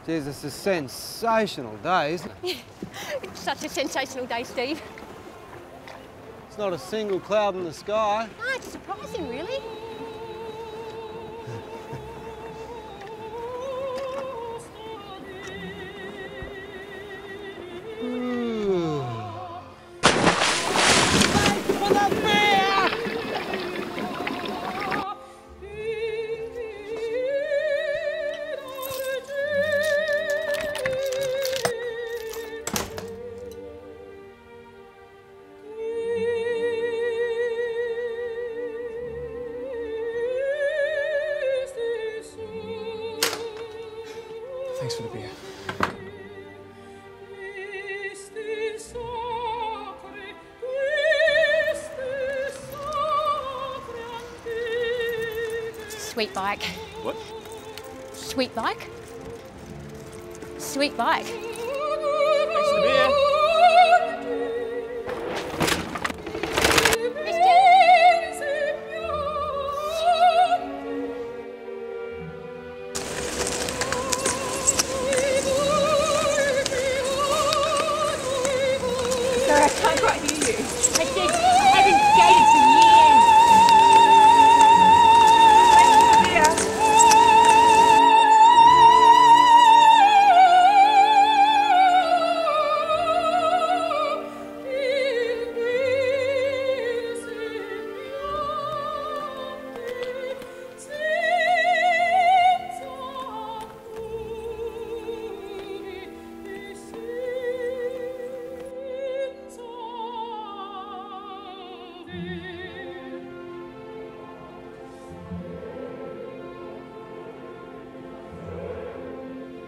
Geez, it's a sensational day, isn't it? It's such a sensational day, Steve. It's not a single cloud in the sky. Ah, it's surprising, really. Thanks for the beer. Sweet bike. What? Sweet bike? Sweet bike. Thanks for the beer.